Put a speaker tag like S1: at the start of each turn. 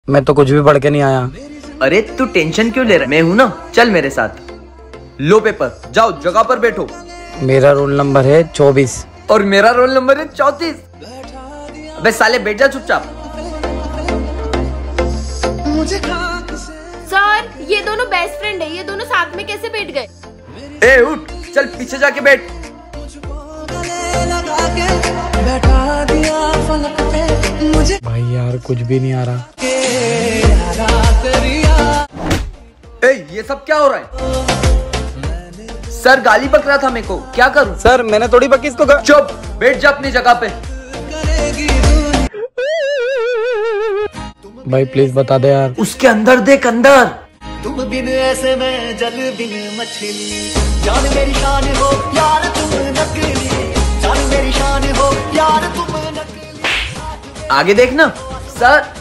S1: मैं तो कुछ भी पढ़ के नहीं आया।
S2: अरे तू टेंशन क्यों ले रहा है? मैं हूं ना, चल मेरे साथ। लो पेपर, जाओ जगह पर बैठो।
S1: मेरा रोल नंबर है 24
S2: और मेरा रोल नंबर है 34। अबे साले बैठ जा चुपचाप।
S3: सर ये दोनों बेस्ट फ्रेंड है, ये दोनों साथ में कैसे बैठ गए?
S2: ए उठ, चल पीछे जाके बैठ।
S1: भाई यार कुछ भी नहीं आ रहा।
S2: ए ये सब क्या हो रहा है? सर गाली बक रहा था मेरे को, क्या करूं?
S1: सर मैंने थोड़ी बकी इसको कहा।
S2: चुप, बैठ जा अपनी जगह पे।
S1: भाई प्लीज बता दे यार।
S2: उसके अंदर देख, अंदर।
S4: तुम बिन ऐसे में जल बिन मछली, जान मेरी शान हो यार तुम नकली, जान मेरी शान हो यार तुम नकली।
S2: आगे देखना सर।